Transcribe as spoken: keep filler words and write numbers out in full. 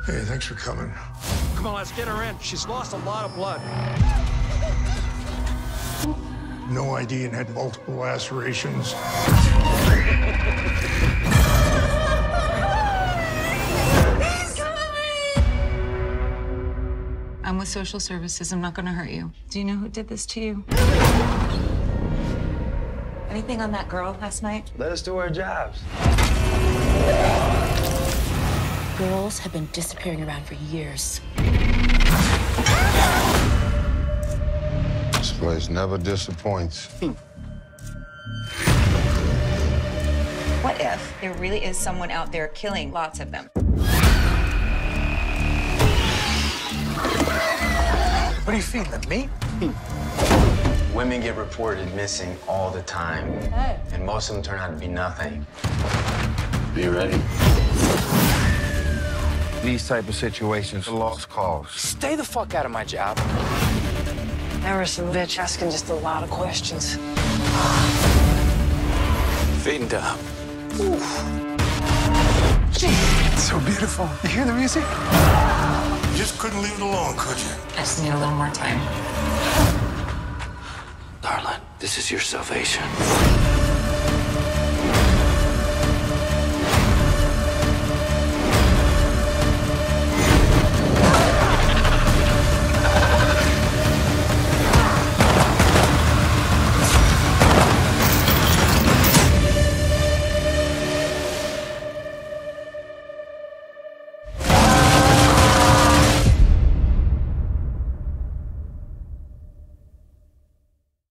Hey, thanks for coming. Come on, let's get her in. She's lost a lot of blood. No I D and had multiple lacerations. I'm with social services. I'm not gonna hurt you. Do you know who did this to you? Anything on that girl last night? Let us do our jobs. Girls have been disappearing around for years. This place never disappoints. What if there really is someone out there killing lots of them? What are you feeding them, meat? Women get reported missing all the time. Hey. And most of them turn out to be nothing. Be ready. These type of situations are lost cause. Stay the fuck out of my job. There was some bitch asking just a lot of questions. Feeding up. So beautiful. You hear the music? You just couldn't leave it alone, could you? I just need a little more time. Darling, this is your salvation.